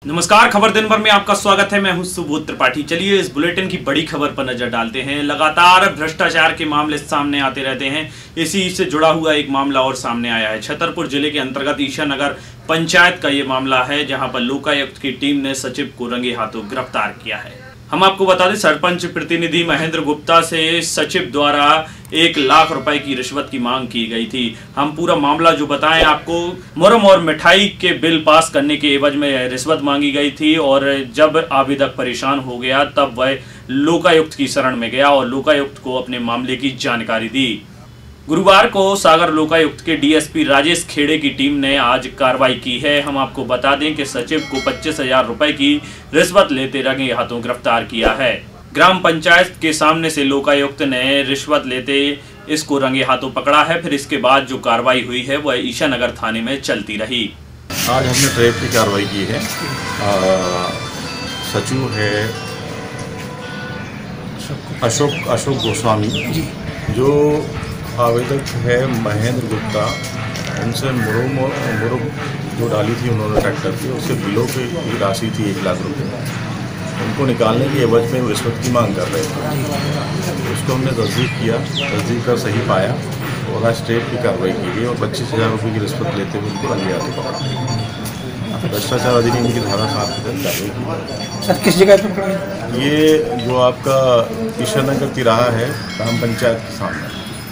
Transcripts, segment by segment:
नमस्कार, खबर दिन भर में आपका स्वागत है। मैं हूं सुबोध त्रिपाठी। चलिए इस बुलेटिन की बड़ी खबर पर नजर डालते हैं। लगातार भ्रष्टाचार के मामले सामने आते रहते हैं। इसी से जुड़ा हुआ एक मामला और सामने आया है। छतरपुर जिले के अंतर्गत ईशानगर पंचायत का ये मामला है, जहां पर लोकायुक्त की टीम ने सचिव को रंगे हाथों गिरफ्तार किया है। हम आपको बता दें, सरपंच प्रतिनिधि महेंद्र गुप्ता से सचिव द्वारा 1 लाख रुपए की रिश्वत की मांग की गई थी। हम पूरा मामला जो बताएं आपको, मुरम और मिठाई के बिल पास करने के एवज में रिश्वत मांगी गई थी और जब आवेदक परेशान हो गया तब वह लोकायुक्त की शरण में गया और लोकायुक्त को अपने मामले की जानकारी दी। गुरुवार को सागर लोकायुक्त के डीएसपी राजेश खेड़े की टीम ने आज कार्रवाई की है। हम आपको बता दें कि सचिव को 25,000 रुपए की रिश्वत लेते रंगे हाथों गिरफ्तार किया है। ग्राम पंचायत के सामने से लोकायुक्त ने रिश्वत लेते इसको रंगे हाथों पकड़ा है। फिर इसके बाद जो कार्रवाई हुई है वह ईशानगर थाने में चलती रही। आज हमने ट्रैप की कार्रवाई की है। सचिव है अशोक गोस्वामी, जो आवेदक है महेंद्र गुप्ता, उनसे मुरुम जो डाली थी उन्होंने ट्रैक्टर की, उससे बिलों की राशि थी 1 लाख रुपए, उनको निकालने की एवज में रिश्वत की मांग कर रहे थे। उसको हमने तस्दीक किया, तस्दीक कर सही पाया और आज ट्रैप की कार्रवाई की गई और 25,000 रुपये की रिश्वत लेते हुए उनको रंगे हाथों पकड़ा। भ्रष्टाचार अधिनियम की धारा 7 के तहत कार्रवाई की। सर, किस जगह पर पकड़ा? ये जो आपका ईशानगर तिराहा है, ग्राम पंचायत के सामने।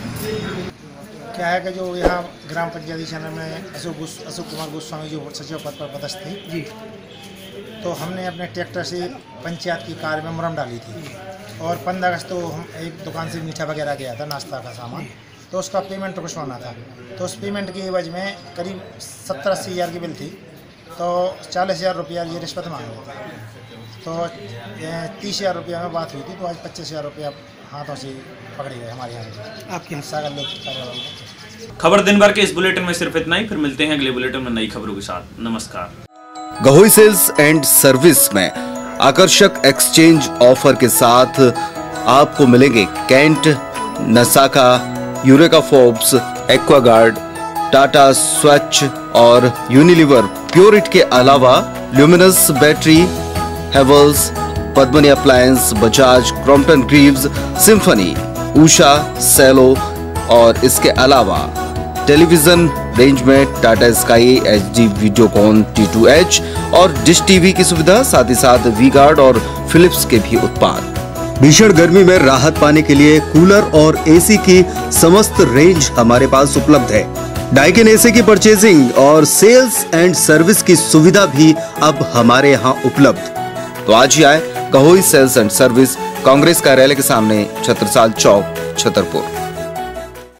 क्या है कि जो यहाँ ग्राम पंचायत ईशानगर में अशोक कुमार गोस्वामी जो सचिव पद पर पदस्थ थे जी, तो हमने अपने ट्रैक्टर से पंचायत की कार में मुरम डाली थी और 15 अगस्त को हम एक दुकान से मीठा वगैरह गया था, नाश्ता का सामान, तो उसका पेमेंट रुकवाना था। तो उस पेमेंट की एवज में करीब 70-80 हज़ार की बिल थी, तो 40,000 रुपया ये रिश्वत मांग रहे थे। तो 30,000 रुपया में बात हुई थी, तो आज 25,000 रुपया हाथों से पकड़े गए हमारे यहाँ आपके सागर लोग। खबर दिन भर के इस बुलेटिन में सिर्फ इतना ही। फिर मिलते हैं अगले बुलेटिन में नई खबरों के साथ। नमस्कार। गहोई सेल्स एंड सर्विस में आकर्षक एक्सचेंज ऑफर के साथ आपको मिलेंगे Kent, Nasaka, Eureka Forbes, Aquaguard, Tata Swach और यूनिलीवर प्योरिट के अलावा Luminous battery, Havells, Padmini appliance, Bajaj, Crompton Greaves, Symphony, Usha, Cello और इसके अलावा टेलीविजन रेंज में Tata sky HD Videocon T2H और डिश टीवी की सुविधा, साथ ही साथ वी गार्ड और फिलिप्स के भी उत्पाद। भीषण गर्मी में राहत पाने के लिए कूलर और AC की समस्त रेंज हमारे पास उपलब्ध है। डाइकिन AC की परचेजिंग और सेल्स एंड सर्विस की सुविधा भी अब हमारे यहाँ उपलब्ध। तो आज ही आए Gahoi sales and service, Congress कार्यालय के सामने, छत्रसाल चौक, छतरपुर।